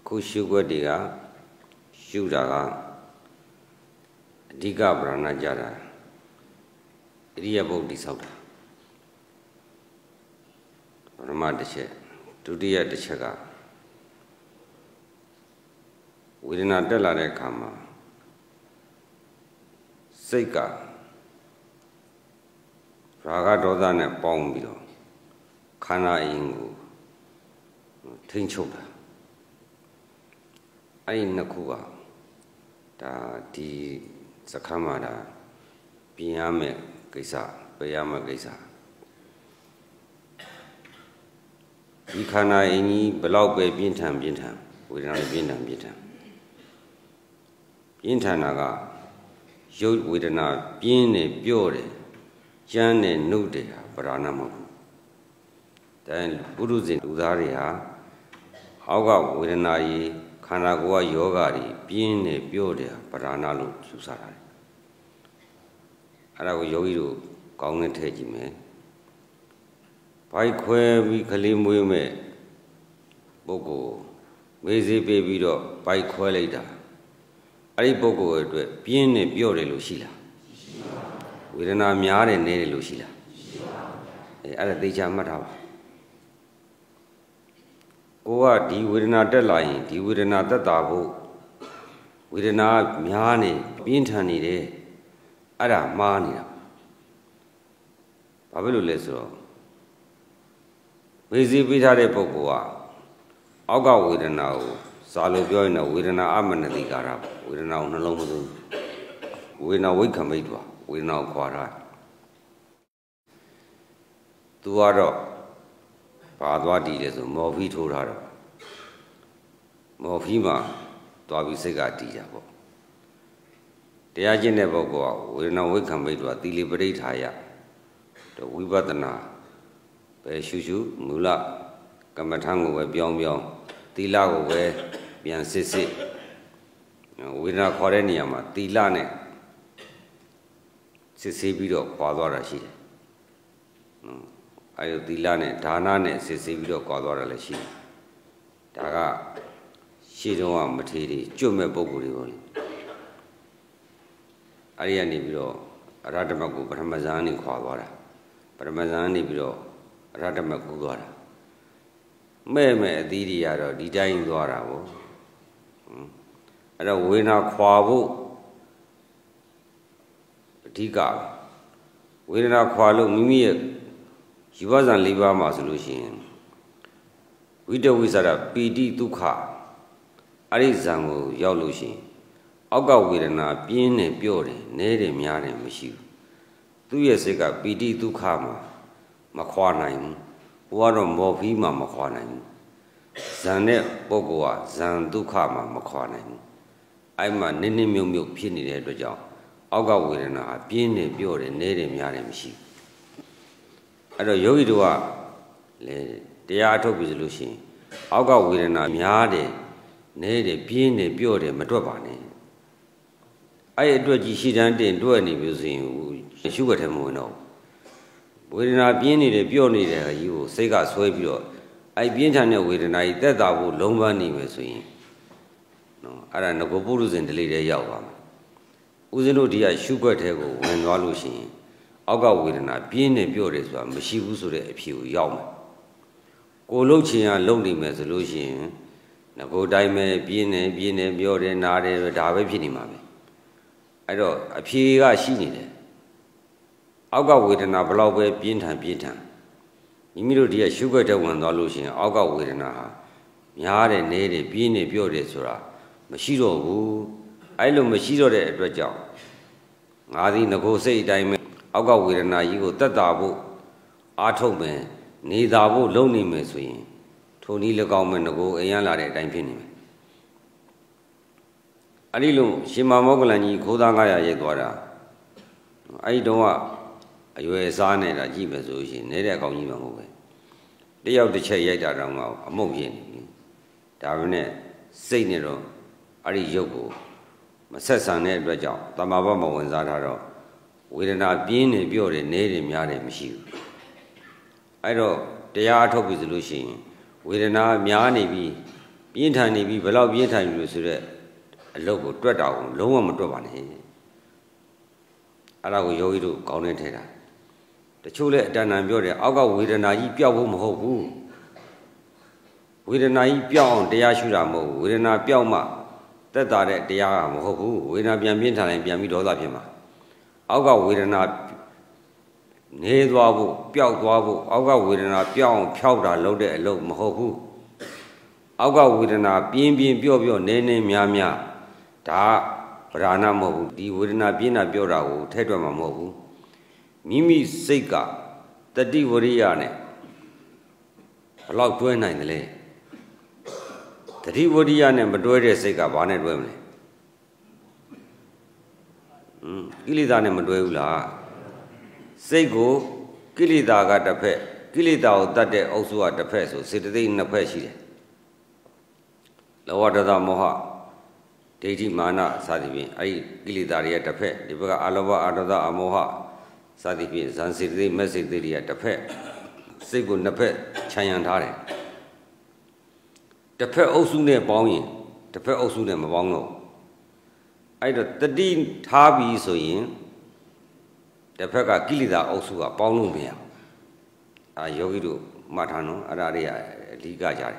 ခုရှုွက်တွေကရှုတာကအဓိကပရဏကြတာအရိယဘုတ်တိဆောက်တာပရမတစ်ချက်ဒုတိယတစ်ချက်ကဝေဒနာတက်လာတဲ့အခါမှာစိတ်ကရာဂဒေါသနဲ့ပေါင်းပြီးတော့ခန္ဓာအရင်ကိုထိန်းချုပ်တာအဲ့ဒီနှစ်ခုကဒါဒီစခန်းမှာဒါပြင်ရမယ့်ကိစ္စပယ်ရမယ့်ကိစ္စဒီခန္ဓာအင်းကြီးဘလောက်ပဲပြင်းထန်ဝေဒနာပြင်းထန်ပြင်းထန်တာကရုပ်ဝေဒနာပြင်းနေပြော့တယ်ကြမ်းနေနှုတ်တယ်ပရဏမဟုတ်ဘူးဒါပုရုဇဉ်လူသားတွေဟာအောက်ကဝေဒနာကြီးခန္ဓာကိုယ်ကယောဂါတွေပြင်းနေပြော့တယ်ပရဏလို့ယူဆတာအဲ့ဒါကိုယောဂီတို့ကောင်းနဲ့ထည့်ကြည့်မယ်ဘိုက်ခွဲပြီးကလေးမွေးမဲ့ပုဂ္ဂိုလ်မေးစေးပေးပြီးတော့ဘိုက်ခွဲလိုက်တာအဲ့ဒီပုဂ္ဂိုလ်အတွက်ပြင်းနေပြော့တယ်လို့ရှိလားမရှိပါဘူးဝေဒနာများတယ်နည်းတယ်လို့ရှိလားမရှိပါဘူးအဲ့ဒါသိချာမှတ်ထားပါကိုကဒီဝေဒနာတက်လာရင်ဒီဝေဒနာသက်သာဖို့ဝေဒနာများနေပြင်းထန်နေတယ်အဲ့ဒါမှားနေတာဘာဖြစ်လို့လဲဆိုတော့မေးစေးပေးထားတဲ့ပုဂ္ဂိုလ်ကအောက်ကဝေဒနာကိုစာလို့ပြောရင်တော့ဝေဒနာအမနတိကာရဝေဒနာကိုနှလုံးမသွင်းဝေဒနာဝိခံမိတ်သွားဝေဒနာကိုခွာထားသူကတော့ဘာသွားတည်လဲဆိုမော်ဖီထိုးထားတော့မော်ဖီမှာသွားပြီးစိတ်ကတည်ကြပေါ့တရားကျင့်တဲ့ပုဂ္ဂိုလ်ကဝေဒနာဝိခံမိတ်သွားသီလပရိဋ္ဌာယတော့ဝိပဿနာပဲရှုမူလကမ္မထံကိုပဲပြောင်းသီလကိုပဲပြန်စစ်ဝေဒနာခေါ်တဲ့နေရာမှာသီလနဲ့စစ်ဆေးပြီးတော့ပွာသွားတာရှိတယ်အဲဒီသီလနဲ့ဒါနနဲ့စစ်ဆေးပြီးတော့ပွာသွားတာလည်းရှိတယ်ဒါကရှေ့တုန်းကမထေရီကျွတ်မဲ့ပုံကိုယ်တွေပေါ့လေအဲဒီကနေပြီးတော့အရဟတမတ်ကိုပထမဇန်နဲ့ခွာသွားတာပထမဇန်နေပြီးတော့အရဟတမတ်ကူသွားတာမဲ့အသီးတွေကတော့ဒီတိုင်းသွားတာပေါ့အဲ့တော့ဝေဒနာခွာဖို့အဓိကဝေဒနာခွာလို့မိမိရဲ့ဇီဝဇန်၄ပါးမှာဆိုလို့ရှိရင်ဝိတဝိသရပီတိဒုက္ခအဲ့ဒီဇန်ကိုရောက်လို့ရှိရင်အောက်ကဝေဒနာပြင်းနေပြော့တယ်နည်းတယ်များတယ်မရှိဘူးသူ့ရဲ့စိတ်ကပီတိဒုက္ခမှာမခွာနိုင်ဘူးဘုရားတော့မော်ဖီမှာမခွာနိုင်ဘူးဇန်တဲ့ပုဂ္ဂိုလ်ကဇန်ဒုက္ခမှာမခွာနိုင်ဘူးအဲ့မှာနင်းမြုပ်ဖြစ်နေတဲ့အတွက်ကြောင့်အောက်ကဝေဒနာပြင်းနေပြော့တယ်နည်းတယ်များတယ်မရှိဘူးအဲ့တော့ယောဂီတို့ကလေတရားအထုတ်ပြီဆိုလို့ရှိရင်အောက်ကဝေဒနာများတယ်နည်းတယ်ပြင်းတယ်ပြော့တယ်မတွက်ပါနဲ့အဲ့အတွက်ကြီးရှိတန်းတင်တွက်နေပြီဆိုရင်ရှုွက်ထဲမဝင်တော့ဝေဒနာပြင်းနေတယ်ပြော့နေတယ်ကြီးကိုစိတ်ကဆွဲပြီးတော့အဲ့ပြင်းထန်တဲ့ဝေဒနာကြီးတက်တာဖို့လုံးပန်းနေမယ်ဆိုရင်နော်အဲ့ဒါငကိုပုရုဇဉ်ဒလိတဲ့ရောက်ပါမယ်ဦးဇင်းတို့ဒီကရှုွက်ထဲကိုဝင်သွားလို့ရှိရင်အောက်ကဝေဒနာပြင်းနေပြော့တယ်ဆိုတာမရှိဘူးဆိုတဲ့အဖြေကိုရောက်မယ်ကိုလှုပ်ချင်ရလှုပ်နေမယ်ဆိုလို့ရှိရင်ငကိုတိုင်းပဲပြင်းနေပြော့တယ်နားတယ်ဒါပဲဖြစ်နေမှာပဲအဲ့တော့အဖြေကရှိနေတယ်အောက်ကဝေဒနာဘလောက်ပဲပြင်းထန်မိမိတို့ဒီကရှုွက်တဲ့ဝင်သွားလို့ရှိရင်အောက်ကဝေဒနာဟာများတယ်နည်းတယ်ပြင်းနေပြော့တယ်ဆိုတာမရှိတော့ဘူးအဲ့လိုမရှိတော့တဲ့အတွက်ကြောင့်ငါဒီငကိုစိတ်အတိုင်းပဲအောက်ကဝေဒနာကြီးကိုတက်တာဖို့အားထုတ်မယ်နေတာဖို့လုပ်နေမယ်ဆိုရင်ထိုနည်း၎င်းမဲ့ငကိုအရင်လာတဲ့အတိုင်းဖြစ်နေမယ်အဲ့ဒီလိုရှင်မောဂလန်ကြီးခိုးသား900ရိုက်သွားတာအဲ့ဒီတော့ကအရွယ်စားနေတာကြည့်မယ်ဆိုရှင်နေတဲ့ကောင်ကြီးမှမဟုတ်ပဲတယောက်တစ်ချက်ရိုက်တာတောင်မှအမုတ်ပြင်းနေဒါပဲနဲ့စိတ်နဲ့တော့အဲ့ဒီရုပ်ကိုမဆက်ဆံတဲ့အတွက်ကြောင့်တမ္မာဘမဝင်စားထားတော့ဝေဒနာပြင်းနေပြော့တယ်နည်းတယ်များတယ်မရှိဘူးအဲ့တော့တရားထုတ်ပြီဆိုလို့ရှိရင်ဝေဒနာများနေပြီးပြင်းထန်နေပြီဘယ်လောက်ပြင်းထန်ပြီလို့ဆိုတဲ့အလုပ်ကိုတွက်တာကိုလုံးဝမတွက်ပါနဲ့အဲ့ဒါကိုယောဂီတို့ကောင်းနေထဲတာတချို့လဲအတဏ္ဍာပြောတယ်အောက်ကဝေဒနာကြီးပျောက်ဖို့မဟုတ်ဘူးဝေဒနာကြီးပျောက်အောင်တရားရှုတာမဟုတ်ဘူးဝေဒနာပျောက်မှသက်သာတဲ့တရားကမဟုတ်ဘူးဝေဒနာပြန်ပြင်းထန်ရင်ပြန်ပြီးဒေါသဖြစ်မှာအောက်ကဝေဒနာနေသွားဖို့ပျောက်သွားဖို့အောက်ကဝေဒနာပျောက်အောင်ဖြောက်တာလုပ်တဲ့အလုပ်မဟုတ်ဘူးအောက်ကဝေဒနာပြင်းပျော့နေများဒါဗราဏမဟုတ်ဘူးဒီဝေဒနာပြင်းတာပြောတာကိုထဲ့တွက်မှာမဟုတ်ဘူးမိမိစိတ်ကတတိဝရိယနဲ့ဘလောက်တွဲနိုင်တယ်လဲတတိဝရိယနဲ့မတွဲတဲ့စိတ်ကဘာနဲ့တွဲမလဲကိလေသာနဲ့မတွဲဘူးလားစိတ်ကိုကိလေသာကတစ်ဖက်ကိလေသာကိုတတ်တဲ့အုပ်စုကတစ်ဖက်ဆိုစေတသိက်နှစ်ဖက်ရှိတယ်လောဘဒေါသမောဟဒိဋ္ဌိမာနစသည်ဖြင့်အဲ့ဒီကိလေသာတွေကတစ်ဖက်ဒီဘက်ကအလောဘအဒေါသအမောဟစသည်ဖြင့်ဇန်စေတသိက်မက်စေတသိက်တွေကတစ်ဖက်စိတ်ကိုနှစ်ဖက်ခြံရံထားတယ်တစ်ဖက်အုပ်စုနဲ့ပေါင်းရင်တစ်ဖက်အုပ်စုနဲ့မပေါင်းတော့အဲ့တော့တတိထားပြီးဆိုရင်တစ်ဖက်ကကိလေသာအုပ်စုကပေါင်းလို့မရယောဂီတို့မှတ်ထားနော်အဲ့ဒါတွေကအဓိကကြတယ်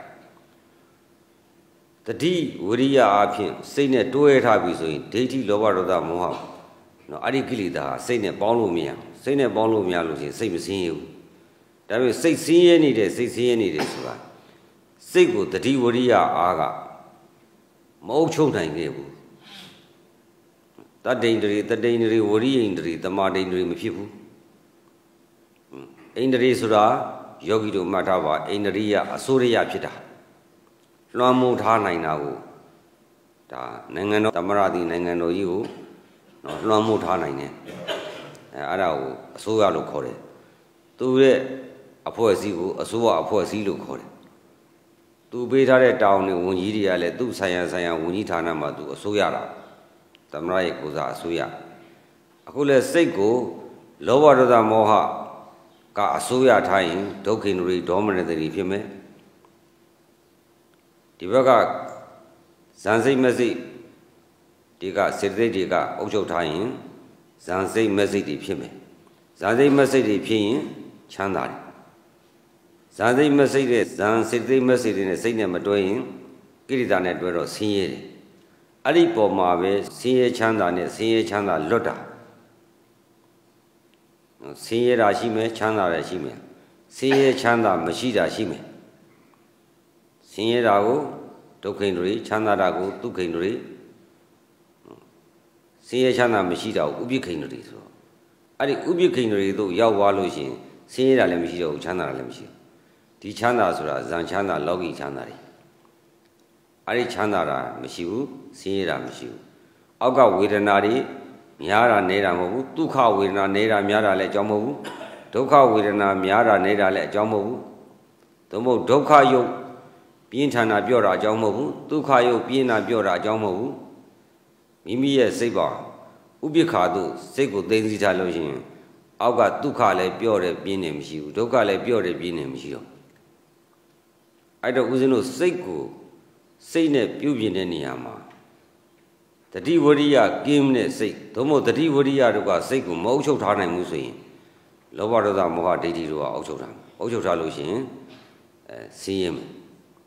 တတိဝရိယအဖြစ်စိတ်နဲ့တွဲထားပြီဆိုရင်ဒိဋ္ဌိလောဘဒေါသမောဟနော်အဲ့ဒီကိလေသာစိတ်နဲ့ပေါင်းလို့မရစိတ်နဲ့ပေါင်းလို့မရလို့ရှိရင်စိတ်မစင်းရဘူးဒါပေမဲ့စိတ်စင်းရဲနေတယ်ဆိုတာစိတ်ကိုတတိဝရိယအားကမအုပ်ချုပ်နိုင်ခဲ့ဘူးတတ္တိန္ဒြေဝရိယိန္ဒြေသမာဓိန္ဒြေမဖြစ်ဘူးဣန္ဒြေဆိုတာယောဂီတို့မှတ်ထားပါဣန္ဒြိယအစိုးရဖြစ်တာလွှမ်းမိုးထားနိုင်တာကိုဒါနိုင်ငံတော်သမရတိနိုင်ငံတော်ကြီးကိုနော်လွှမ်းမိုးထားနိုင်တယ်အဲ့ဒါကိုအစိုးရလို့ခေါ်တယ်သူရဲ့အဖွဲ့အစည်းကိုအစိုးရအဖွဲ့အစည်းလို့ခေါ်တယ်သူပေးထားတဲ့တောင်းတွေဝန်ကြီးတွေကလည်းသူ့ဆိုင်ရာဝန်ကြီးဌာနမှာသူအစိုးရတာသမရရဲ့ကိုစားအစိုးရအခုလဲစိတ်ကိုလောဘဒေါသမောဟကအစိုးရထားရင်ဒုက္ခိန္ဒြေဒေါမနတတိဖြစ်မယ်ဒီဘက်ကဇန်စိတ်မစိတ်ဒီကစေတသိက်တွေကအုပ်ချုပ်ထားရင်ဇန်စိတ်မစိတ်တွေဖြစ်မယ်ဇန်စိတ်မစိတ်တွေဖြစ်ရင်ချမ်းသာတယ်ဇန်စိတ်မစိတ်တဲ့ဇန်စေတသိက်မစိတ်တွေနဲ့စိတ်နဲ့မတွဲရင်ကိရိတာနဲ့တွဲတော့ဆင်းရဲတယ်အဲ့ဒီပေါ်မှာပဲဆင်းရဲချမ်းသာနဲ့ဆင်းရဲချမ်းသာလွတ်တာဆင်းရဲတာရှိမယ်ချမ်းသာတာရှိမယ်ဆင်းရဲချမ်းသာမရှိတာရှိမယ်ဆင်းရဲတာကိုဒုက္ခိန္ဒြေချမ်းသာတာကိုသုခိန္ဒြေဆင်းရဲချမ်းသာမရှိတာကိုဥပိ္ပခိန္ဒြေဆိုတော့အဲ့ဒီဥပိ္ပခိန္ဒြေတို့ရောက်သွားလို့ရှိရင်ဆင်းရဲတာလည်းမရှိတော့ဘူးချမ်းသာတာလည်းမရှိဘူးဒီချမ်းသာဆိုတာဇန်ချမ်းသာလောကီချမ်းသာတွေအဲ့ဒီချမ်းသာတာမရှိဘူးဆင်းရဲတာမရှိဘူးအောက်ကဝေဒနာတွေများတာနေတာမဟုတ်ဘူးဒုက္ခဝေဒနာနေတာများတာလည်းအကြောင်းမဟုတ်ဘူးဒုက္ခဝေဒနာများတာနေတာလည်းအကြောင်းမဟုတ်ဘူးသို့မဟုတ်ဒုက္ခယုတ်ပြင်းထန်တာပြောတာအကြောင်းမဟုတ်ဘူးဒုက္ခယုတ်ပြင်းတာပြောတာအကြောင်းမဟုတ်ဘူးမိမိရဲ့စိတ်ပါဥပိ္ပခာတို့စိတ်ကိုသိသိထားလို့ရှိရင်အောက်ကဒုက္ခလည်းပြောတယ်ပြင်းတယ်မရှိဘူးဒုက္ခလည်းပြောတယ်ပြင်းတယ်မရှိတော့အဲ့တော့ဦးဇင်းတို့စိတ်ကိုစိတ်နဲ့ပြုပြင်တဲ့နေရာမှာတတိဝရိယကင်းတဲ့စိတ်သို့မဟုတ်တတိဝရိယတို့ကစိတ်ကိုမအုပ်ချုပ်ထားနိုင်ဘူးဆိုရင်လောဘဒေါသမောဟဒိဋ္ဌိတို့ကအုပ်ချုပ်ထားလို့ရှိရင်ဆင်းရဲမယ်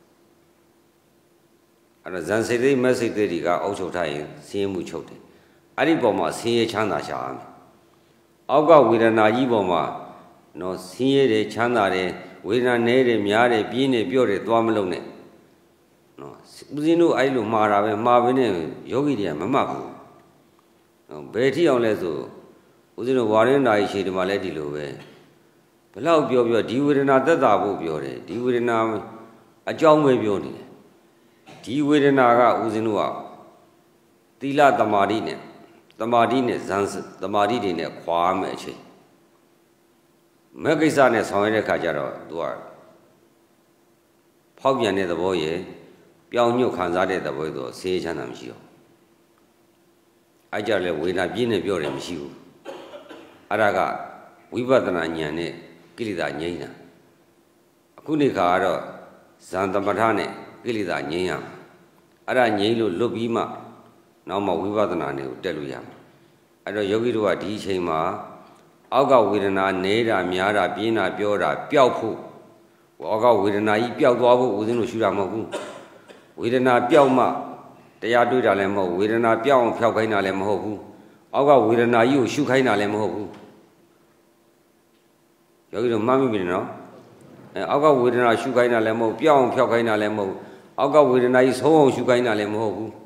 အဲ့တော့ဇန်စိတ်သိမက်စိတ်သိတွေကအုပ်ချုပ်ထားရင်ဆင်းရဲမှုချုပ်တယ်အဲ့ဒီပေါ်မှာဆင်းရဲချမ်းသာရှာရမယ်အောက်ကဝေဒနာကြီးပေါ်မှာနော်ဆင်းရဲတယ်ချမ်းသာတယ်ဝေဒနာနည်းတယ်များတယ်ပြင်းတယ်ပြော့တယ်သွားမလုံးနဲ့နော်ဦးဇင်းတို့အဲ့လိုမှားတာပဲမှားပဲနဲ့ယောဂီတွေကမမှတ်ဘူးနော်ဘယ်ထိအောင်လဲဆိုဦးဇင်းတို့ဝါရင်းနာရီရှည်ဒီမှာလည်းဒီလိုပဲဘလောက်ပြောဒီဝေဒနာသက်သာဖို့ပြောတယ်ဒီဝေဒနာအကြောင်းပဲပြောနေတယ်ဒီဝေဒနာကဦးဇင်းတို့ကသီလသမာဓိနဲ့ဇန်သမာဓိတွေနဲ့ခွာမယ်အချိန်မဲ့ကိစ္စနဲ့ဆောင်ရတဲ့ခါကျတော့သူကဖောက်ပြန်တဲ့သဘောရယ်ပြောင်းညွတ်ခံစားတဲ့သဘောဆိုဆေးချမ်းသာမရှိတော့အဲ့ကြလဲဝေဒနာပြင်းနေပြောတယ်မရှိဘူးအဲ့ဒါကဝိပဿနာဉာဏ်နဲ့ကိလေသာငြိမ်းတာအခုနေခါကတော့ဇန်သမထနဲ့ကိလေသာငြိမ်းရမယ်အဲ့ဒါငြိမ်းလို့လွတ်ပြီးမှနောက်မှဝိပဿနာနဲ့ကိုတက်လို့ရမယ်အဲ့တော့ယောဂီတို့ကဒီအချိန်မှာအောက်ကဝေဒနာနေတာများတာပြင်းတာပြောတာပျောက်ဖို့အောက်ကဝေဒနာကြီးပျောက်သွားဖို့ဦးဇင်းတို့ရှုတာမဟုတ်ဘူးဝေဒနာပျောက်မှတရားတွေ့တာလည်းမဟုတ်ဝေဒနာပျောက်အောင်ဖျောက်ခိုင်းတာလည်းမဟုတ်ဘူးအောက်ကဝေဒနာကြီးကိုရှုခိုင်းတာလည်းမဟုတ်ဘူးယောဂီတို့မှတ်မိပြီနော်အောက်ကဝေဒနာရှုခိုင်းတာလည်းမဟုတ်ပျောက်အောင်ဖျောက်ခိုင်းတာလည်းမဟုတ်အောက်ကဝေဒနာကြီးဆုံးအောင်ရှုခိုင်းတာလည်းမဟုတ်ဘူး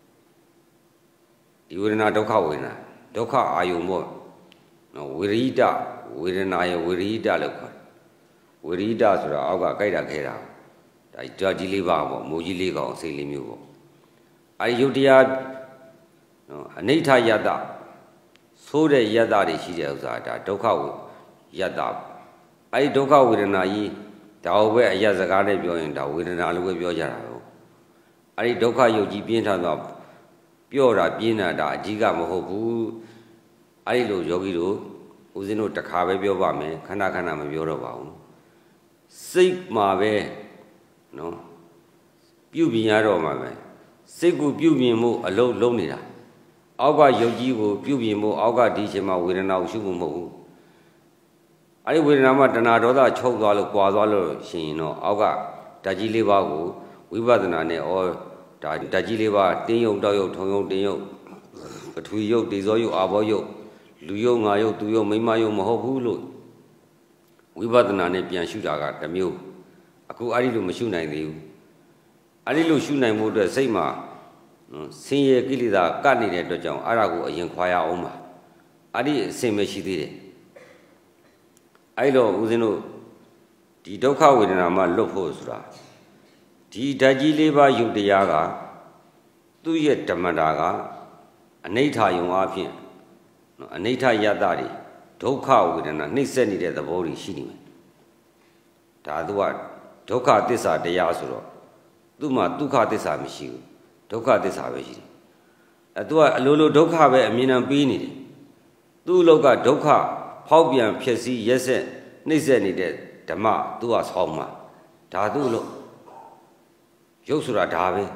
ဒီဝေဒနာဒုက္ခဝေဒနာဒုက္ခအာယုံပေါ့နော်ဝေရိတဝေဒနာရဲ့ဝေရိတလို့ခေါ်ဝေရိတဆိုတာအောက်ကကြိုက်တာခဲတာဒါကြီးလေးပါပေါ့မိုးကြီးလေးကောင်စိတ်လေးမျိုးပေါ့အဲဒီယုတ်တရားနော်အနိဋ္ဌယတ္တဆိုးတဲ့ယတ္တတွေရှိတဲ့ဥစ္စာဒါဒုက္ခယတ္တအဲဒီဒုက္ခဝေဒနာကြီးဒါဘဲအယတ်စကားနဲ့ပြောရင်ဒါဝေဒနာလို့ပဲပြောကြတာပဲအဲဒီဒုက္ခယုတ်ကြီးပြင်းထန်သွားပြောတာပြင်းတာဒါအကြီးကမဟုတ်ဘူးအဲဒီလိုယောဂီတို့ဦးဇင်းတို့တစ်ခါပဲပြောပါမယ်ခဏခဏမပြောတော့ပါဘူးစိတ်မှာပဲနော်ပြုပြင်ရတော့မှာပဲစိတ်ကိုပြုပြင်မှုအလုံးလုံးနေတာအောက်ကယုတ်ကြီးကိုပြုပြင်မှုအောက်ကဒီချိန်မှာဝေဒနာကိုရှုဖို့မဟုတ်ဘူးအဲဒီဝေဒနာမှာတဏှာဒေါသချုပ်သွားလို့ပွာသွားလို့ရှင်ရင်တော့အောက်ကဓာတ်ကြီးလေးပါးကိုဝိပဿနာနဲ့ဒါဓာတ်ကြီးလေးပါးတင်းယုံတောက်ယုံထုံယုံတင်းယုံပထဝီယုတ်ဒေဇောယုတ်အာဘောယုတ်လူယုတ်ငါယုတ်သူယုတ်မိမယုတ်မဟုတ်ဘူးလို့ဝိပဿနာနဲ့ပြန်ရှုတာကတစ်မျိုးအခုအဲ့ဒီလိုမရှုနိုင်သေးဘူးအဲ့ဒီလိုရှုနိုင်မှုအတွက်စိတ်မှာဆင်းရဲကိလေသာကပ်နေတဲ့အတွက်ကြောင့်အဲ့ဒါကိုအရင်ခွာရအောင်ပါအဲ့ဒီအစင်မရှိသေးတယ်အဲ့တော့ဦးဇင်းတို့ဒီဒုက္ခဝေဒနာမှာလွတ်ဖို့ဆိုတာဒီဓာတ်ကြီးလေးပါးယုတ်တရားကသူ့ရဲ့ဓမ္မတာကအနိဋ္ဌာယုံအဖြစ်အနိဋ္ဌယတ္တတွေဒုက္ခဝေဒနာနှိမ့်ဆက်နေတဲ့သဘောတွေရှိနေမယ်ဒါသူကဒုက္ခသစ္စာတရားဆိုတော့သူ့မှာဒုက္ခသစ္စာမရှိဘူးဒုက္ခသစ္စာပဲရှိတယ်သူကအလိုလိုဒုက္ခပဲအမြင်တမ်းပေးနေတယ်သူ့အလောက်ကဒုက္ခဖောက်ပြန်ဖြစ်စည်းရက်ဆက်နှိမ့်ဆက်နေတဲ့ဓမ္မသူကဆောင်းမှာဒါသူ့လို့ရုပ်ဆိုတာဒါပဲ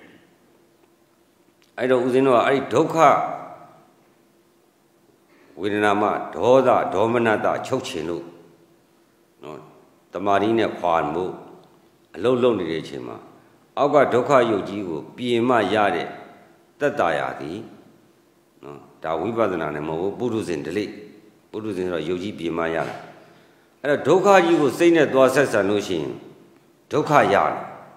အဲ့တော့ဦးဇင်းတို့ကအဲ့ဒီဒုက္ခဝေဒနာမှာဒေါသဒေါမနတချုပ်ချင်လို့နော်တမာရီနဲ့ခွာမှုအလုံးလုံးနေတဲ့အချိန်မှာအောက်ကဒုက္ခယုတ်ကြီးကိုပြင်မရတဲ့တတ္တရာသည်နော်ဒါဝိပဿနာနဲ့မဟုတ်ဘူးပုထုဇဉ်ဓလေ့ပုထုဇဉ်ဆိုတော့ယုတ်ကြီးပြင်မရတယ်အဲ့တော့ဒုက္ခကြီးကိုစိတ်နဲ့သွားဆက်ဆံလို့ရှိရင်ဒုက္ခရတယ်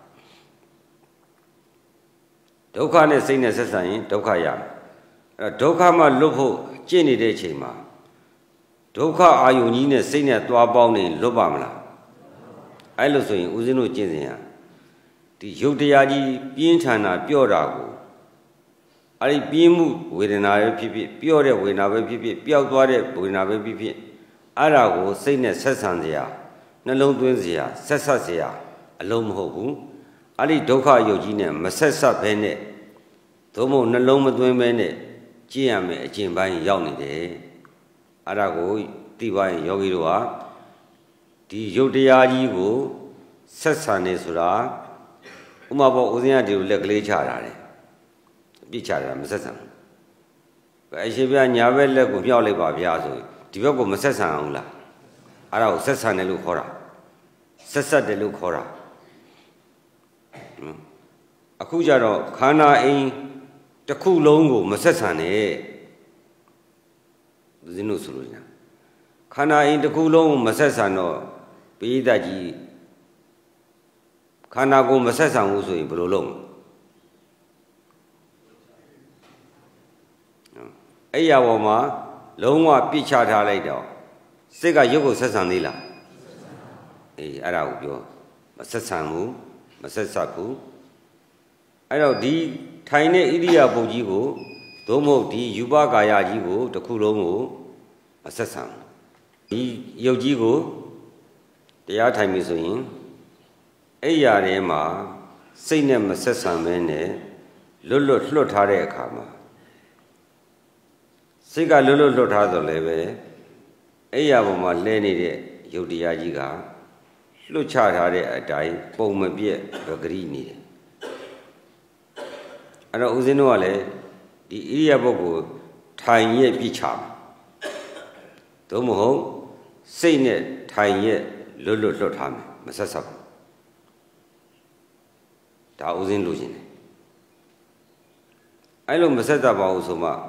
ဒုက္ခနဲ့စိတ်နဲ့ဆက်ဆံရင်ဒုက္ခရတယ်အဲ့တော့ဒုက္ခမှလွတ်ဖို့ကျင့်နေတဲ့အချိန်မှာဒုက္ခအာယုန်ကြီးနဲ့စိတ်နဲ့သွားပေါင်းနေလွတ်ပါမလားအဲ့လိုဆိုရင်ဦးဇင်းတို့ကျင့်စဉ်ရဒီယုတ်တရားကြီးပြင်းထန်တာပြော့တာကိုအဲ့ဒီပြင်းမှုဝေဒနာပဲဖြစ်ဖြစ်ပြော့တဲ့ဝေဒနာပဲဖြစ်ဖြစ်ပျောက်သွားတဲ့ဝေဒနာပဲဖြစ်ဖြစ်အဲ့ဒါကိုစိတ်နဲ့ဆက်ဆံစရာနှလုံးသွင်းစရာဆက်ဆက်စရာအလုံးမဟုတ်ဘူးအဲ့ဒီဒုက္ခယုတ်ကြီးနဲ့မဆက်ဆက်ဘဲနဲ့သို့မဟုတ်နှလုံးမသွင်းဘဲနဲ့ကျင့်ရမယ်အကျင့်ပိုင်းရောက်နေတယ်အဲ့ဒါကိုသိပါရင်ယောဂီတို့ဟာဒီယုတ်တရားကြီးကိုဆက်ဆံနေဆိုတာဥမာပေါ်ဦးဇင်းကဒီလိုလက်ကလေးချတာတယ်ပြစ်ချတာမဆက်ဆံဘူးအရှင်ဘုရားညာဘက်လက်ကိုမြောက်လိုက်ပါဗျာဆိုဒီဘက်ကိုမဆက်ဆံအောင်လားအဲ့ဒါကိုဆက်ဆံတယ်လို့ခေါ်တာဆက်ဆက်တယ်လို့ခေါ်တာအခုကျတော့ခန္ဓာအိမ်တစ်ခုလုံးကိုမဆက်ဆံနဲ့ဦးဇင်းတို့ဆိုလို့ညာခန္ဓာအိမ်တစ်ခုလုံးကိုမဆက်ဆံတော့ပိဋကကြီးခန္ဓာကိုယ်မဆက်ဆံဘူးဆိုရင်ဘယ်လိုလုပ်အဲ့ရပေါ်မှာလုံးဝပြစ်ချထားလိုက်တော့စိတ်ကရုပ်ကိုဆက်ဆံသေးလားအေးအဲ့ဒါကိုပြောမဆက်ဆံဘူးမဆက်ဆက်ဘူးအဲ့တော့ဒီထိုင်တဲ့ဣရိယာပုတ်ကြီးကိုသို့မဟုတ်ဒီယူပကာယကြီးကိုတစ်ခုလုံးကိုမဆက်ဆံဒီရုပ်ကြီးကိုတရားထိုင်ပြီဆိုရင်အဲ့ရထဲမှာစိတ်နဲ့မဆက်ဆံဘဲနဲ့လွတ်လွတ်ထားတဲ့အခါမှာစိတ်ကလွတ်ထားတော့လည်းပဲအဲ့ရပေါ်မှာလဲနေတဲ့ယုတ်တရားကြီးကလွတ်ချထားတဲ့အတိုင်းပုံမပြည့်ပဂရိနေတယ်အဲ့တော့ဦးဇင်းတို့ကလည်းဒီဣရိယာပုတ်ကိုထိုင်ရဲ့ပြစ်ချမယ်သို့မဟုတ်စိတ်နဲ့ထိုင်ရဲ့လွတ်လွတ်ထားမယ်မဆက်ဆက်ဘူးဒါဦးဇင်းလိုချင်တယ်အဲ့လိုမဆက်သက်ပါဘူးဆိုမှ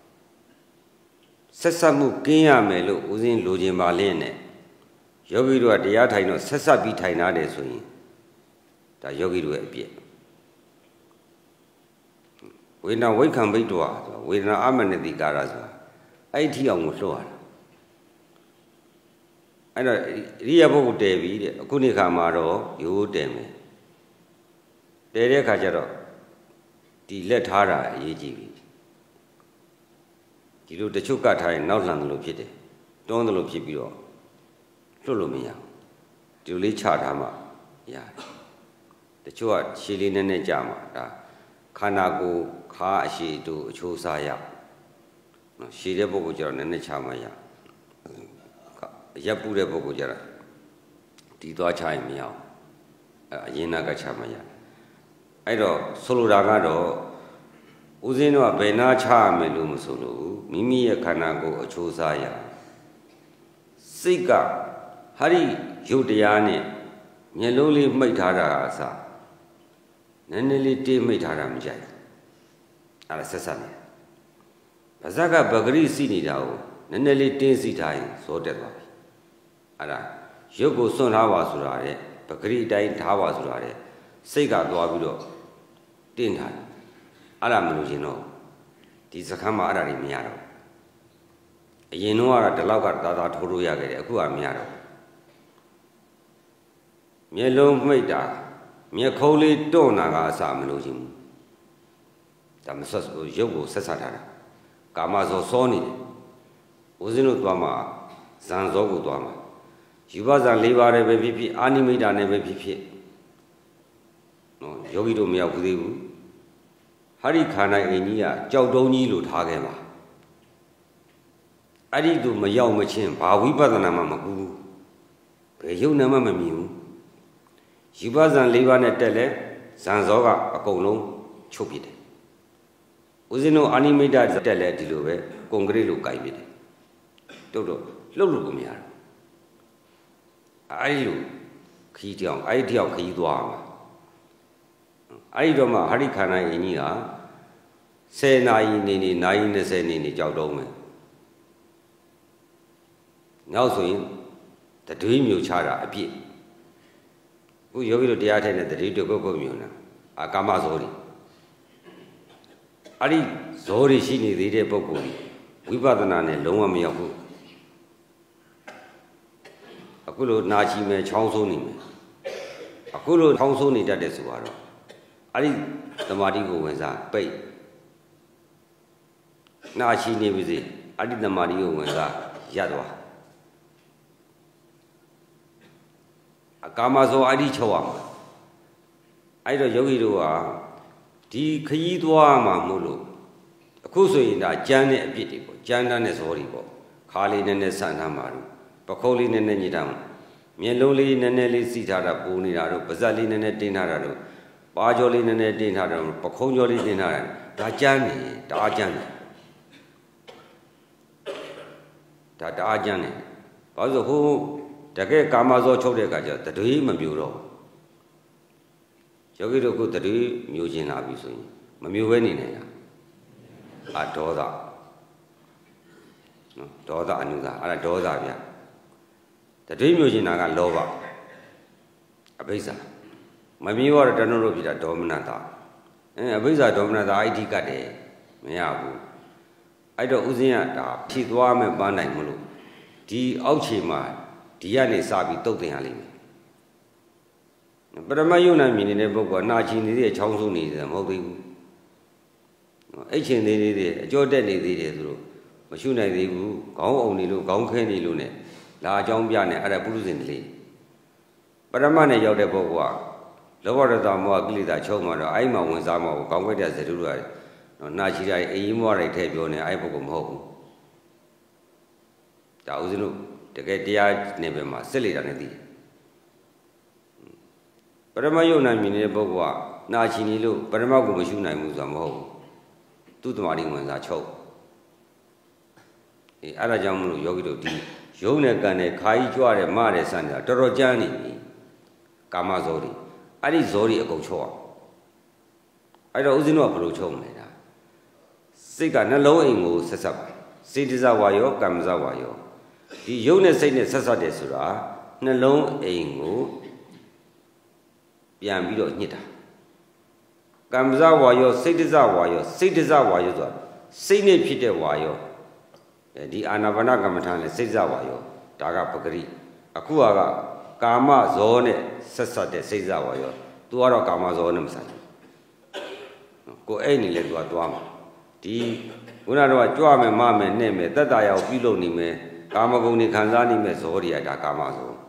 ဆက်ဆက်မှုကင်းရမယ်လို့ဦးဇင်းလိုချင်ပါလင်းနဲ့ယောဂီတို့ကတရားထိုင်တော့ဆက်ဆက်ပြီးထိုင်ထားတယ်ဆိုရင်ဒါယောဂီတို့ရဲ့အပြည့်ဝေဒနာဝိခံဘိတောဆိုဝေဒနာအမနတိကာရဆိုတာအဲ့ဒီအောင်ကိုလှော့ရတာအဲ့တော့ရိယဘုတ်ကိုတည်ပြီးတဲ့အခုနေ့ခါမှာတော့ရိုးတည်မယ်တည်တဲ့အခါကျတော့ဒီလက်ထားတာအရေးကြီးပြီဒီလိုတချို့ကထားရင်နောက်လှန်တယ်လို့ဖြစ်တယ်တွန်းတယ်လို့ဖြစ်ပြီးတော့လွတ်လို့မရဘူးဒီလိုလေးချထားမှရတယ်တချို့ကရှည်လေးနည်းနည်းကြာမှာဒါခန္ဓာကိုယ်ခါအရှိတို့အချိုးစားရနော်ရှည်တဲ့ပုဂ္ဂိုလ်ကျတော့နည်းနည်းချမှရရပ်ပူတဲ့ပုဂ္ဂိုလ်ကျတော့ဒီသွားချရင်မရအောင်အရင်နာကချမှရအဲ့တော့ဆိုလိုတာကတော့ဦးဇင်းတို့ကဘယ်နာချရမယ်လို့မဆိုလို့မိမိရဲ့ခန္ဓာကိုယ်အချိုးစားရစိတ်ကဟာဒီရုပ်တရားနဲ့မျက်လုံးလေးမှိတ်ထားတာအစနည်းနည်းလေးတေးမှိတ်ထားတာမကြိုက်အဲ့ဒါဆက်ဆက်နေပါဇက်ကပဂရိစီနေတာကိုနည်းနည်းလေးတင်းစီထားရင်ဇောတက်သွားပြီအဲ့ဒါရုပ်ကိုစွန့်ထားပါဆိုတာတဲ့ပဂရိအတိုင်းထားပါဆိုတာတဲ့စိတ်ကသွားပြီးတော့တင်းထားတယ်အဲ့ဒါမလို့ရှင်တော့ဒီစခန်းမှာအဲ့ဒါတွေမရတော့အရင်တော့ကတော့ဒီလောက်ကသာသာထိုးလို့ရခဲ့တယ်အခုကမရတော့မျက်လုံးမှိတ်တာမျက်ခုံးလေးတွန့်တာကအစမလို့ရှင်ဘူးဒါမဆက်ရုပ်ကိုဆက်ဆက်ထားတာကာမဇောစောနေတယ်ဦးဇင်းတို့သွားမှာဇန်ဇောကိုသွားမှာယူဘဇန်၄ပါးနဲ့ပဲဖြစ်ဖြစ်အာနိမိတ်တာနဲ့ပဲဖြစ်ဖြစ်နော်ယောဂီတို့မရောက်သေးဘူးဟာဒီခန္ဓာအိမ်ကြီးကကြောက်တုံးကြီးလို့ထားခဲ့ပါအဲ့ဒီသူမရောက်မချင်းဘာဝိပဿနာမှမကူဘူးဘယ်ယုံနာမှမမြင်ဘူးယူဘဇန်၄ပါးနဲ့တက်လဲဇန်ဇောကအကုန်လုံးချုပ်ပြတယ်ဦးဇင်းတို့အာနိမိတ်တာတက်လဲဒီလိုပဲကွန်ကရစ်လိုကိုင်ပြတယ်တို့တော့လှုပ်လို့ကိုမရဘူးအဲ့ဒီလိုခီးတောင်အဲ့ဒီတယောက်ခီးသွားမှာအဲ့ဒီတော့မှဟာဒီခန္ဓာအင်းကြီးက10နာရီနေနာရီ20နေကြောက်တော့မယ်နောက်ဆိုရင်တတွေးမျိုးချတာအပြည့်ခုယောဂီတို့တရားထိုင်တဲ့တတွေးတကုတ်ကုတ်မျိုးနာအာကာမဇောတွေအဲ့ဒီဇောတွေရှိနေသေးတဲ့ပုဂ္ဂိုလ်ဝိပဿနာနဲ့လုံးဝမရောက်ဘူးအခုလိုနာချီမယ်ချောင်းဆိုးနေမယ်အခုလိုချောင်းဆိုးနေတတ်တယ်ဆိုတော့အဲ့ဒီသမာဓိကိုဝင်စားပိတ်နာချီနေပြီစေအဲ့ဒီသမာဓိကိုဝင်စားရပ်သွားအကာမဇောအဲ့ဒီချုပ်အောင်အဲ့တော့ယောဂီတို့ကဒီခရီးသွားမှာမို့လို့အခုဆိုရင်ဒါကြမ်းတဲ့အပြစ်တွေပေါ့ကြမ်းတမ်းတဲ့ဇောတွေပေါ့ခါလေးနည်းနည်းဆန့်ထားမှာလို့ပခုံးလေးနည်းနည်းညစ်ထားမှာမျက်လုံးလေးနည်းနည်းလေးစီထားတာပူနေတာတို့ပါးစပ်လေးနည်းနည်းတင်းထားတာတို့ပါးကြောလေးနည်းနည်းတင်းထားတာတို့ပခုံးကြောလေးတင်းထားတာဒါကြမ်းနေဒါအကြမ်းနေဒါတအားကြမ်းနေဘာလို့ဆိုဟိုတကယ်ကာမဇောချုပ်တဲ့အခါကျတတွေးမမျိုးတော့ယောဂီတို့ကတတွေးမျိုးချင်းလာပြီဆိုရင်မမျိုးပဲနေနေတာအာဒေါသနော်ဒေါသအနုသာအဲ့ဒါဒေါသဗျတတွေးမျိုးချင်းတာကလောဘအဘိဇ္ဇာမမျိုးရတဲ့တဏှုတို့ဖြစ်တာဒေါမနတာအဘိဇ္ဇာဒေါမနတာအဲ့ဒီကတ်တယ်မရဘူးအဲ့တော့ဥစဉ်ကဒါဖြည့်သွားမဲ့ပန်းနိုင်မလို့ဒီအောက်ခြေမှာဒီကနေစပြီးတုတ်တင်ရလိမ့်မယ်ပရမယုံနာမြင်နေတဲ့ပုဂ္ဂိုလ်ကနာချီနေတဲ့ချောင်းစုနေတယ်မဟုတ်သေးဘူးအဲ့ချင်းသေးသေးတယ်အကျော်တက်နေသေးတယ်ဆိုလို့မရှုနိုင်သေးဘူးခေါင်းအောင်နေလို့ခေါင်းခဲနေလို့ ਨੇ လာအကြောင်းပြနေအဲ့ဒါပုရုဇဉ်တလေးပရမနဲ့ရောက်တဲ့ပုဂ္ဂိုလ်ကလောဘရတမောဟကိလေသာချုပ်မှာတော့အဲ့မှာဝင်စားမှာကိုခေါင်းခွက်တဲ့ဇတုရတယ်နာချီတာအေးမောရိုက်ထဲပြောနေအဲ့ပုဂ္ဂိုလ်မဟုတ်ဘူးဒါဥစဉ်လို့တကယ်တရားနယ်ပယ်မှာစစ်လေတာနဲ့သိတယ်ပရမယုံနာမြင်နေတဲ့ပုဂ္ဂိုလ်ကနာချီနေလို့ပရမကိုမရှိနိုင်ဘူးဆိုတာမဟုတ်ဘူးသူ့တမာတိဝင်စားချုပ်အဲ့ဒါကြောင့်မလို့ယောဂီတို့ဒီယုံနဲ့ကံနဲ့ခါကြီးကြွတဲ့မတဲ့ဆန်တာတော်တော်ကြမ်းနေပြီကာမဇောတွေအဲ့ဒီဇောတွေအကုန်ချုပ်အောင်အဲ့တော့ဦးဇင်းတို့ကဘယ်လိုချုပ်မလဲဒါစိတ်ကနှလုံးအိမ်ကိုဆက်ဆက်ပါစေတဇဝါယောကမ္မဇဝါယောဒီယုံနဲ့စိတ်နဲ့ဆက်ဆက်တယ်ဆိုတာနှလုံးအိမ်ကိုပြန်ပြီးတော့ညှစ်တာကမ္မဇဝါယောစိတ်တဇဝါယောစိတ်တဇဝါယောဆိုတာစိတ်နဲ့ဖြစ်တဲ့ဝါယောဒီအာနာပါနကမ္မထာနဲ့စိတ်ဇဝါယောဒါကပဂရိအခုကကာမဇောနဲ့ဆက်ဆက်တဲ့စိတ်ဇဝါယောသူကတော့ကာမဇောနဲ့မဆိုင်ဘူးကိုအဲ့နေလေသူကသွားမှာဒီခုနတော့ကြွမယ်မမယ်နဲ့မယ်တက်တာရောက်ပြုလုပ်နေမယ်ကာမဂုဏ်တွေခံစားနေမယ်ဇောတွေကဒါကာမဇော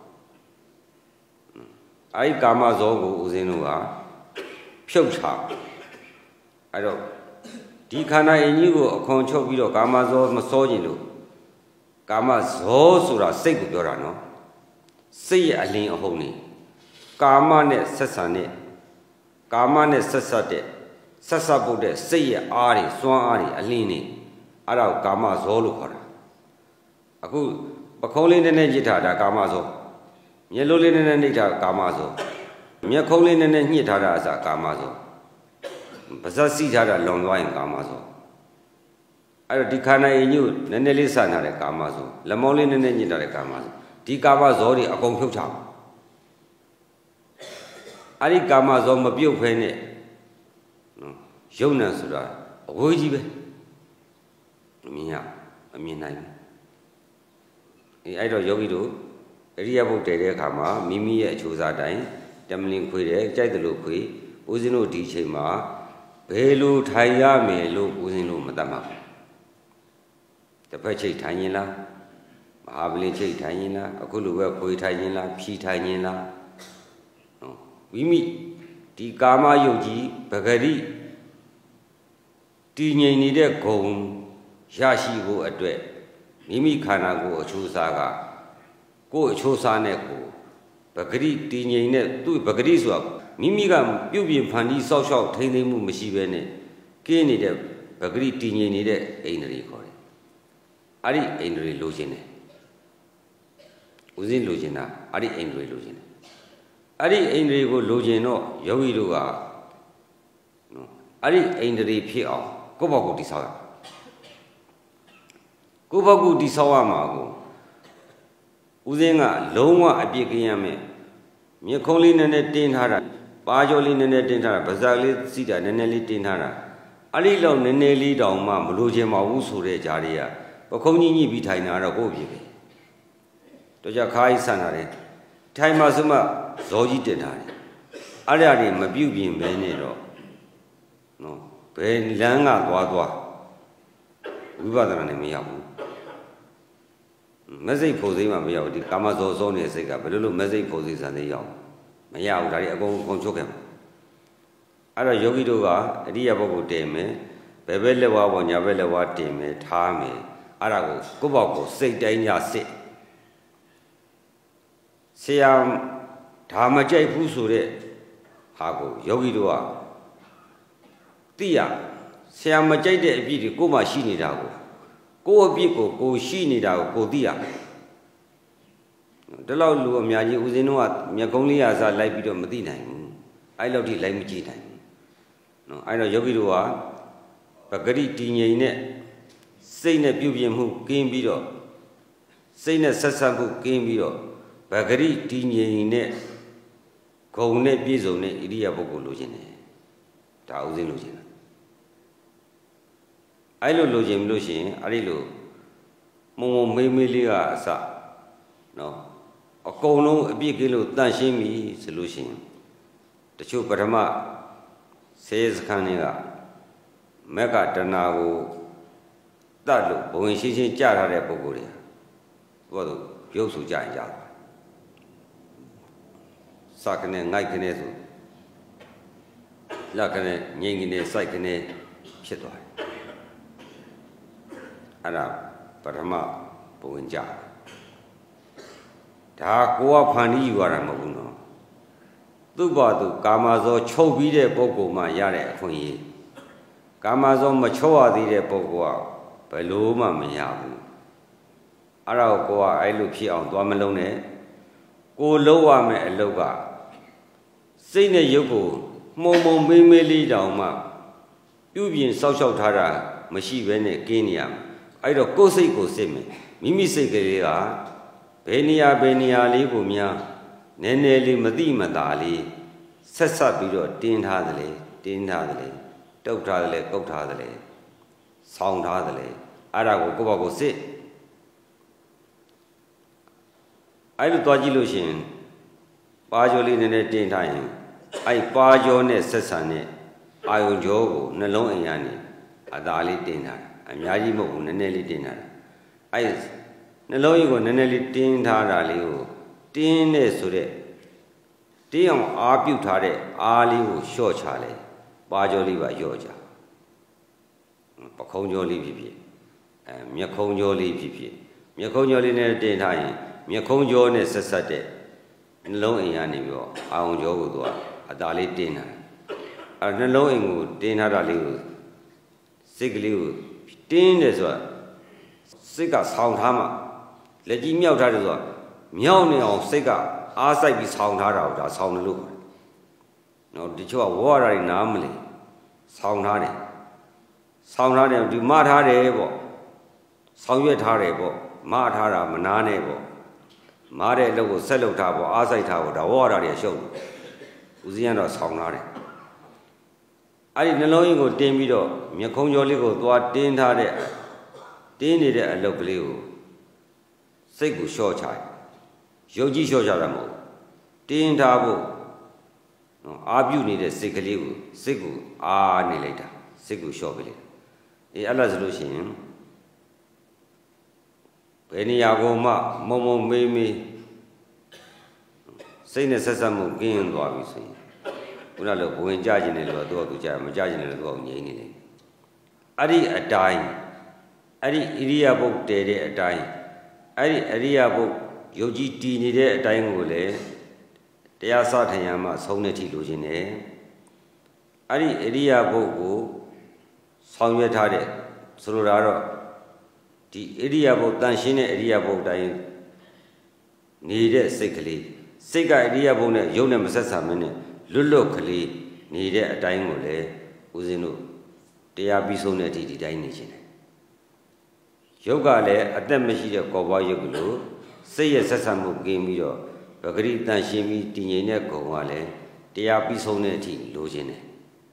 အဲ့ဒီကာမဇောကိုဦးဇင်းတို့ကဖြုတ်ချအဲ့တော့ဒီခန္ဓာအင်ကြီးကိုအခွန်ချုပ်ပြီးတော့ကာမဇောမစောကျင်လို့ကာမဇောဆိုတာစိတ်ကိုပြောတာနော်စိတ်ရဲ့အလင်းအဟုတ်နေကာမနဲ့ဆက်ဆံတဲ့ကာမနဲ့ဆက်ဆက်တဲ့ဆက်ဆက်ဖို့တဲ့စိတ်ရဲ့အားတွေစွမ်းအားတွေအလင်းနေအဲ့ဒါကိုကာမဇောလို့ခေါ်တာအခုပခုံးလေးနဲ့ညှစ်ထားတာကာမဇောမျက်လုံးလေးနဲ့နှိပ်ထားကာမဇောမျက်ခုံးလေးနဲ့ညှစ်ထားတာအစကာမဇောပါးစပ်စီးထားတာလွန်သွားရင်ကာမဇောအဲ့တော့ဒီခန္ဓာအင်ကြီးကိုနည်းနည်းလေးဆန်ထားတဲ့ကာမဇောလက်မောင်းလေးနည်းနည်းညှစ်ထားတဲ့ကာမဇောဒီကာမဇောတွေအကုန်ဖြုတ်ချအောင်အဲ့ဒီကာမဇောမပြုတ်ဖဲနဲ့ယုံနံဆိုတာအဝေးကြီးပဲမမြင်ရမမြင်နိုင်ဘူးအဲ့တော့ယောဂီတို့အရိယဘုတ်တည်တဲ့အခါမှာမိမိရဲ့အချိုးစားတိုင်းတမလင်ခွေတယ်ကြိုက်တယ်လို့ခွေဦးဇင်းတို့ဒီချိန်မှာဘယ်လိုထိုင်ရမယ်လို့ဦးဇင်းတို့မတတ်မှာတစ်ဖက်ချိတ်ထိုင်ရင်လားမဟာပလင်ချိတ်ထိုင်ရင်လားအခုလိုပဲခွေထိုင်ရင်လားဖြီထိုင်ရင်လားမိမိဒီကာမယုတ်ကြီးပဂရိတည်ငြိမ်နေတဲ့ဂုံရရှိဖို့အတွက်မိမိခန္ဓာကိုယ်အချိုးစားကကိုယ်အချိုးစားနဲ့ကိုပဂရိတည်ငြိမ်တဲ့သူ့ပဂရိဆိုတာမိမိကပြုတ်ပြင်ဖန်တီးစောက်ရှောက်ထိမ့်သိမ့်မှုမရှိဘဲနဲ့ကင်းနေတဲ့ပဂရိတည်ငြိမ်နေတဲ့အိန္ဒြေခေါ်တယ်အဲ့ဒီအိန္ဒြေလိုချင်တယ်ဦးဇင်းလိုချင်တာအဲ့ဒီအိန္ဒြေလိုချင်တယ်အဲ့ဒီအိန္ဒြေကိုလိုချင်တော့ယောဂီတို့ကနော်အဲ့ဒီအိန္ဒြေဖြစ်အောင်ကိုယ့်ဘောက်ကိုတိဆောက်ရကိုယ့်ဘောက်ကိုတိဆောက်ရမှာကိုဦးဇင်းကလုံးဝအပြစ်ကင်းရမယ်မြေခုံးလေးနည်းနည်းတင်းထားတာပါးကြောလေးနည်းနည်းတင်းထားတာဗဇက်လေးစီးတာနည်းနည်းလေးတင်းထားတာအဲ့ဒီလောက်နည်းနည်းလေးတောင်မှမလိုချင်ပါဘူးဆိုတဲ့ကြားတွေကပခုံးကြီးညှိပြီးထိုင်တာတော့ကိုယ့်အပြစ်ပဲတော့ကြခါးကြီးဆန်တာလေထိုင်မှစမှဇောကြီးတင်ထားတယ်အဲ့ဒါတွေမပြုတ်ပြင်ပဲနဲ့တော့နော်ဘယ်လမ်းကသွားဝိပဿနာနဲ့မရဘူးမစိတ်ဖို့စိတ်မှမရဘူးဒီကာမဇောနေတဲ့စိတ်ကဘယ်လိုမစိတ်ဖို့စိတ်ဆန်သေးရောက်မရဘူးဒါတွေအကုန်ချုပ်ခဲ့မှာအဲ့တော့ယောဂီတို့ကအရိယဘုတ်ကိုတင်မယ်ဘယ်ဘက်လက်ဝါးပေါ်ညာဘက်လက်ဝါးတင်မယ်ထားမယ်အဲ့ဒါကိုကိုယ့်ဘောက်ကိုစိတ်တိုင်းညစစ်ဆရာဒါမကြိုက်ဘူးဆိုတဲ့ဟာကိုယောဂီတို့ကသိရဆရာမကြိုက်တဲ့အပြစ်တွေကိုယ်မှရှိနေတာကိုယ့်အပြစ်ကိုကိုရှိနေတာကိုသိရဒီလောက်လူအများကြီးဦးဇင်းတို့ကမျက်ကုံးလေးရစားလိုက်ပြီးတော့မသိနိုင်ဘူးအဲ့လောက်ထိလိုက်မကြည့်နိုင်ဘူးနော်အဲ့တော့ယောဂီတို့ကပဂရိတည်ငြိမ်နဲ့စိတ်နဲ့ပြုပြင်မှုကင်းပြီးတော့စိတ်နဲ့ဆက်ဆက်မှုကင်းပြီးတော့ပဂရိတည်ငြိမ်နဲ့ဂုံနဲ့ပြည့်စုံတဲ့ဣရိယာပုဂ္ဂိုလ်လိုချင်တယ်ဒါဦးဇင်းလိုချင်တယ်အဲ့လိုလိုချင်မလို့ရှိရင်အဲ့ဒီလိုမုံမေးမေးလေးကအစနော်အကုန်လုံးအပြစ်ကင်းလို့တန့်ရှင်းပြီဆိုလို့ရှိရင်တချို့ပထမဆေးစခန်းတွေကမက်ကတဏကိုတတ်လို့ဘဝင်ရှင်းရှင်းကြားထားတဲ့ပုဂ္ဂိုလ်တွေသူကရုပ်ဆူကြရင်ကြတယ်စကနေငိုက်ကနေဆိုလက်ကနေငိမ့်ကနေစိုက်ကနေဖြစ်သွားတယ်အဲ့ဒါပထမဘဝင်ကြဒါကိုကဖန်တီးယူရတာမဟုတ်ဘူးနော်သူ့ဘာသူကာမဇောချုပ်ပြီးတဲ့ပုဂ္ဂိုလ်မှရတဲ့အခွင့်အရေးကာမဇောမချုပ်ရသေးတဲ့ပုဂ္ဂိုလ်ကဘယ်လိုမှမရဘူးအဲ့ဒါကိုကအဲ့လိုဖြစ်အောင်သွားမလုံးနဲ့ကိုလုံးရမယ်အလုပ်ကစိတ်နဲ့ရုပ်ကိုမှုံမှုံမေးမေးလေးတောင်မှပြုပြင်စောက်ရှောက်ထားတာမရှိဘဲနဲ့ကင်းနေရမယ်အဲ့တော့ကိုယ်စိတ်ကိုစစ်မယ်မိမိစိတ်ကလေးကဘယ်နေရာလေးကိုများနည်းနည်းလေးမသိမသာလေးဆက်ဆက်ပြီးတော့တင်းထားတယ်လေတင်းထားတယ်လေတုတ်ထားတယ်လေကုတ်ထားတယ်လေဆောင်းထားတယ်လေအဲ့ဒါကိုကိုယ့်ဘာကိုစစ်အဲ့လိုတွားကြည့်လို့ရှိရင်ပါကြောလေးနည်းနည်းတင်းထားရင်အဲ့ပါကြောနဲ့ဆက်ဆံတဲ့အာယုံကြောကိုနှလုံးအိမ်ရနေအသာလေးတင်းထားအများကြီးမဟုတ်ဘူးနည်းနည်းလေးတင်းထားအဲ့နှလုံးအိမ်ကိုနည်းနည်းလေးတင်းထားတာလေးကိုတင်းနေဆိုတဲ့တင်းအောင်အားပြုတ်ထားတဲ့အားလေးကိုလျှော့ချလဲပါကြောလေးပါလျော့ချပခုံးကြောလေးဖြစ်ဖြစ်မျက်ခုံးကြောလေးဖြစ်ဖြစ်မျက်ခုံးကြောလေးနဲ့တင်းထားရင်မျက်ခုံးကြောနဲ့ဆက်ဆက်တဲ့နှလုံးအိမ်ကနေပြီးတော့အာယုံကြောကိုသူကအသာလေးတင်းထားနှလုံးအိမ်ကိုတင်းထားတာလေးကိုစိတ်ကလေးကိုတင်းတယ်ဆိုတာစိတ်ကဆောင်းထားမှလက်ကြီးမြောက်ထားတယ်ဆိုတာမြောက်နေအောင်စိတ်ကအားစိုက်ပြီးဆောင်းထားတာကိုဒါဆောင်းတယ်လို့ခေါ်တယ်။နော်ဒီချို့ကဝေါ်ရတာတွေနားမလဲဆောင်းထားတယ်ဆောင်းထားတယ်ဒီမထားတယ်ပေါ့ဆောင်းရွက်ထားတယ်ပေါ့မထားတာမနာနဲ့ပေါ့မားတဲ့အလုပ်ကိုဆက်လုပ်ထားပေါ့အားစိုက်ထားပေါ့ဒါဝေါ်ရတာတွေရှုပ်တယ်ဦးစီးကတော့ဆောင်းထားတယ်အဲ့ဒီနှလုံးရင်းကိုတင်းပြီးတော့မျက်ခုံးကြောလေးကိုသွားတင်းထားတဲ့တင်းနေတဲ့အလုပ်ကလေးကိုစိတ်ကိုလျှော့ချတယ်ရုပ်ကြီးလျှော့ချတာမဟုတ်တင်းထားဖို့နော်အာပြုနေတဲ့စိတ်ကလေးကိုစိတ်ကိုအားနေလိုက်တာစိတ်ကိုလျှော့ပေးလိုက်အဲ့လားဆိုလို့ရှိရင်ဘယ်နေရာကိုမှမုံမုံမေးမေးစိတ်နဲ့ဆက်ဆက်မှုကင်းသွားပြီဆိုရင်ခုနလိုဘဝင်ကြခြင်းနဲ့လို့သူကသူကြမကြခြင်းနဲ့လို့သူကငြိမ်းနေတယ်အဲ့ဒီအတိုင်းအဲ့ဒီဣရိယာပုတ်တည်တဲ့အတိုင်းအဲ့ဒီအရိယာပုတ်ယုတ်ကြီးတည်နေတဲ့အတိုင်းကိုလည်းတရားစထိုင်ရမှဆုံးတဲ့ထိလိုချင်တယ်အဲ့ဒီအရိယာပုတ်ကိုဆောင်ရွက်ထားတဲ့ဆိုလိုတာတော့ဒီဣရိယာပုတ်တန်ရှင်းတဲ့အရိယာပုတ်တိုင်းနေတဲ့စိတ်ကလေးစိတ်ကဣရိယာပုတ်နဲ့ယုတ်နဲ့မဆက်ဆံမနဲ့လွတ်ကလေးနေတဲ့အတိုင်းကိုလည်းဦးဇင်းတို့တရားပြီးဆုံးတဲ့အထိဒီတိုင်းနေခြင်းတယ်ယုတ်ကလည်းအသက်မရှိတဲ့ကော်ပွားယုတ်ကလို့စိတ်ရဲ့ဆက်ဆံမှုကင်းပြီးတော့ပဂရိတန်ရှင်းပြီးတည်ငြိမ်တဲ့ဂုံကလည်းတရားပြီးဆုံးတဲ့အထိလိုခြင်းတယ်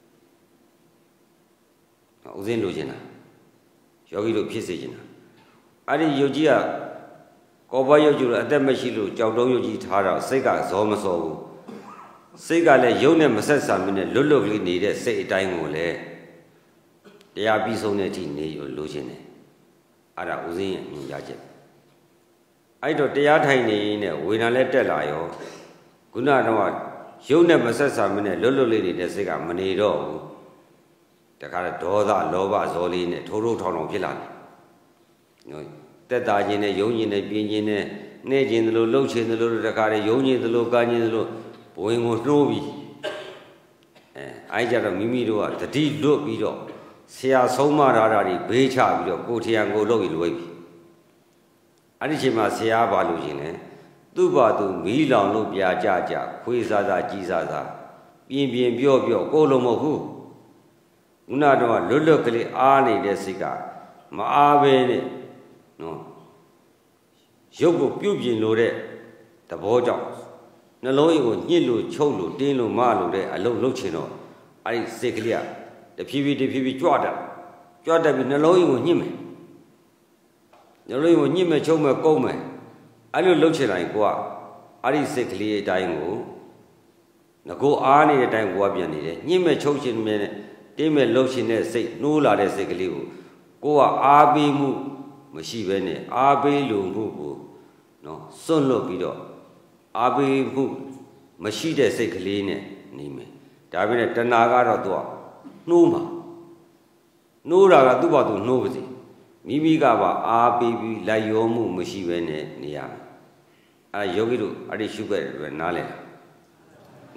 ဦးဇင်းလိုခြင်းလားယောဂီတို့ဖြစ်စေခြင်းလားအဲ့ဒီယုတ်ကြီးကကော်ပွားယုတ်ကျလို့အသက်မရှိလို့ကြောက်တုံးယုတ်ကြီးထားတော့စိတ်ကဇောမစောဘူးစိတ်ကလည်းယုံနဲ့မဆက်ဆံမနဲ့လွတ်ကလေးနေတဲ့စိတ်အတိုင်းကိုလည်းတရားပြီးဆုံးတဲ့အထိနေရလို့ခြင်းတယ်အဲ့ဒါဦးဇင်းရဲ့မြင်ရချက်အဲ့တော့တရားထိုင်နေနဲ့ဝေဒနာလည်းတက်လာရောခုနကတော့ယုံနဲ့မဆက်ဆံမနဲ့လွတ်လေးနေတဲ့စိတ်ကမနေတော့ဘူးတခါတော့ဒေါသလောဘဇောလေးနဲ့ထိုးထိုးထောင်ထောင်ဖြစ်လာတယ်နော်တက်တာခြင်းနဲ့ယုံခြင်းနဲ့ပြင်းခြင်းနဲ့နှဲ့ခြင်းသလိုလှုပ်ခြင်းသလိုတခါတော့ယုံခြင်းသလိုကာခြင်းသလိုဘဝင်ကိုနှိုးပြီးအဲ့ကြတော့မိမိတို့ကတတိလွတ်ပြီးတော့ဆရာဆုံးမထားတာတွေဘေးချပြီးတော့ကိုထရံကိုလုပ်ပြီးလွယ်ပြီအဲ့ဒီချိန်မှာဆရာဘာလို့ရှင်လဲသူ့ဘာသူမီးလောင်လို့ပြာကြခွေးစားစားကြီးစားစားပြင်းပြောကိုလုံးမဟုတ်ဘူးခုနတော့လွတ်ကလေးအားနေတဲ့စိတ်ကမအားပဲနဲ့နော်ရုပ်ကိုပြုတ်ပြင်လို့တဲ့သဘောကြောင့်နှလုံးအိမ်ကိုညှစ်လို့ချုပ်လို့တင်းလို့မလို့တဲ့အလုံးလုံးချင်တော့အဲ့ဒီစိတ်ကလေးကတဖြည်းဖြည်းကြွတတ်ပြီးနှလုံးအိမ်ကိုညှစ်မယ်နှလုံးအိမ်ကိုညှစ်မယ်ချုပ်မယ်ကုန်းမယ်အဲ့လိုလှုပ်ချင်လိုက်ကိုကအဲ့ဒီစိတ်ကလေးအတိုင်းကိုငကိုအားနေတဲ့အတိုင်းကိုကပြန်နေတယ်ညှစ်မယ်ချုပ်ချင်မယ်တင်းမဲ့လှုပ်ချင်တဲ့စိတ်နှိုးလာတဲ့စိတ်ကလေးကိုကအားပေးမှုမရှိဘဲနဲ့အားပေးလို့မှုကိုနော်စွန့်လွတ်ပြီးတော့အားပေးမှုမရှိတဲ့စိတ်ကလေးနဲ့နေမယ်ဒါပေမဲ့တဏှာကတော့သူကနှိုးမှာနှိုးတာကသူ့ဘာသူနှိုးပါစေမိမိကပါအားပေးပြီးလိုက်ရောမှုမရှိဘဲနဲ့နေရမယ်အဲယောဂီတို့အဲ့ဒီရှုခဲ့တယ်ပဲနားလဲ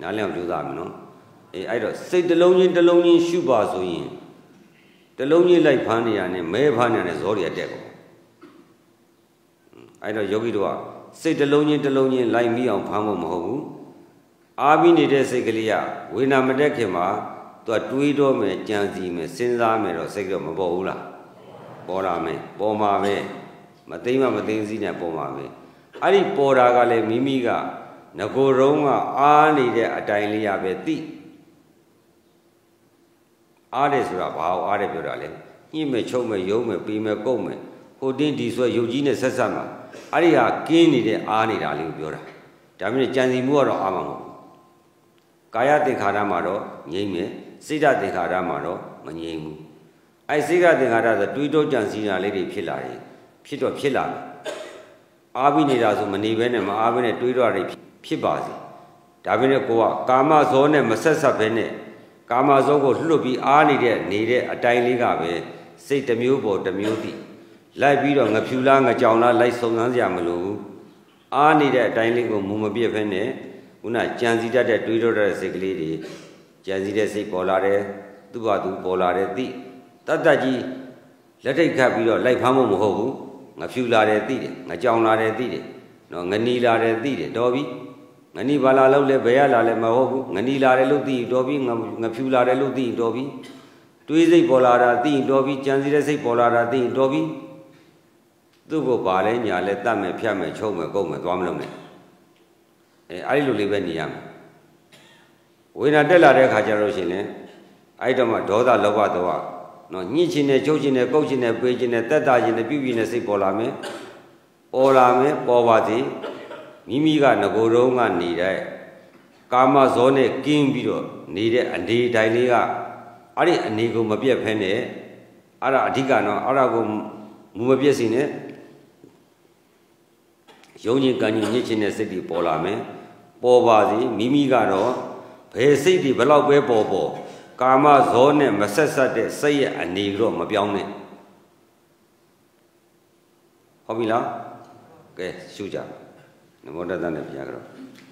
နားလည်အောင်ကြိုးစားမယ်နော်အဲ့တော့စိတ်တစ်လုံးချင်းရှုပါဆိုရင်တစ်လုံးချင်းလိုက်ဖမ်းနေရနဲ့မဲဖမ်းနေရနဲ့ဇောတွေတက်ကုန်အဲ့တော့ယောဂီတို့ကစိတ်တစ်လုံးချင်းလိုက်မိအောင်ဖမ်းဖို့မဟုတ်ဘူးအားပြီးနေတဲ့စိတ်ကလေးကဝေဒနာမတက်ခင်မှာသူကတွေးတော့မယ်ကြံစည်မယ်စဉ်းစားမယ်တော့စိတ်တော့မပေါ်ဘူးလားပေါ်လာမယ်ပေါ်မှာပဲမသိမသိစည်းနဲ့ပေါ်မှာပဲအဲ့ဒီပေါ်တာကလည်းမိမိကငကိုယ်တုံးကအားနေတဲ့အတိုင်းလေးရပဲသိအားတယ်ဆိုတာဘာလို့အားတယ်ပြောတာလဲညှိမဲ့ချုပ်မဲ့ယုံမဲ့ပြီးမဲ့ကုတ်မဲ့ဟိုတင်းဒီဆွဲယုတ်ကြီးနဲ့ဆက်ဆက်မှာအဲ့ဒီဟာကင်းနေတဲ့အားနေတာလေးကိုပြောတာဒါပေမဲ့ကြံစီမှုကတော့အားမှာမဟုတ်ဘူးကာယသင်္ခါရမှာတော့ငြိမ့်မယ်စိတ်ဓာတ်သင်္ခါရမှာတော့မငြိမ့်ဘူးအဲ့စိတ်ဓာတ်သင်္ခါရဆိုတွေးတောကြံစည်တာလေးတွေဖြစ်လာတယ်ဖြစ်လာမယ်အားပြီးနေတာဆိုမနေဘဲနဲ့မအားဘဲနဲ့တွေးတော့တွေဖြစ်ပါစေဒါပေမဲ့ကိုကကာမဇောနဲ့မဆက်ဆက်ဘဲနဲ့ကာမဇောကိုလွတ်ပြီးအားနေတဲ့အတိုင်းလေးကပဲစိတ်တစ်မျိုးပေါ်တစ်မျိုးတည်လိုက်ပြီးတော့ငဖြူလားငကြောင်လားလိုက်စုံစမ်းစရာမလိုဘူးအားနေတဲ့အတိုင်းလေးကိုမူမပြည့်ဖဲနဲ့ခုနကြံစည်တတ်တဲ့တွေးတော့တဲ့စိတ်ကလေးတွေကြံစည်တဲ့စိတ်ပေါ်လာတယ်သူ့ဘာသူပေါ်လာတယ်သိတတ်ကြီးလက်ထိတ်ခတ်ပြီးတော့လိုက်ဖမ်းဖို့မဟုတ်ဘူးငဖြူလာတယ်သိတယ်ငကြောင်လာတယ်သိတယ်နော်ငနီလာတယ်သိတယ်တော်ပြီငနီဘာလာလို့လဲဘယ်ရလာလဲမဟုတ်ဘူးငနီလာတယ်လို့သိတော်ပြီငဖြူလာတယ်လို့သိတော်ပြီတွေးစိတ်ပေါ်လာတာသိတော်ပြီကြံစည်တဲ့စိတ်ပေါ်လာတာသိတော်ပြီသူ့ကိုပါလဲညာလဲတတ်မယ်ဖြတ်မယ်ချုပ်မယ်ကုတ်မယ်သွားမလုံးနဲ့အဲ့ဒီလိုလေးပဲနေရမယ်ဝေဒနာတက်လာတဲ့ခါကျတော့ရှင်လေအဲ့တော့မှဒေါသလောဘဒေါသနော်ညှိချင်တယ်ချုပ်ချင်တယ်ကုတ်ချင်တယ်ပေးချင်တယ်တက်တာချင်တယ်ပြုပြင်တဲ့စိတ်ပေါ်လာမယ်ပေါ်ပါစေမိမိကငကိုယ်တုံးကနေတဲ့ကာမဇောနဲ့ကင်းပြီးတော့နေတဲ့အနေတိုင်းလေးကအဲ့ဒီအနေကိုမပြတ်ဖဲနဲ့အဲ့ဒါအဓိကနော်အဲ့ဒါကိုမူမပြတ်စီနဲ့ယုံကြည်ကံကြည်ညှိချင်တဲ့စိတ်တွေပေါ်လာမယ်ပေါ်ပါစေမိမိကတော့ဘယ်စိတ်တွေဘယ်လောက်ပဲပေါ်ကာမဇောနဲ့မဆက်ဆက်တဲ့စိတ်ရဲ့အနေတော့မပြောင်းနဲ့ဟုတ်ပြီလားကဲရှုကြနမောတတနဲ့ဘုရားကတော့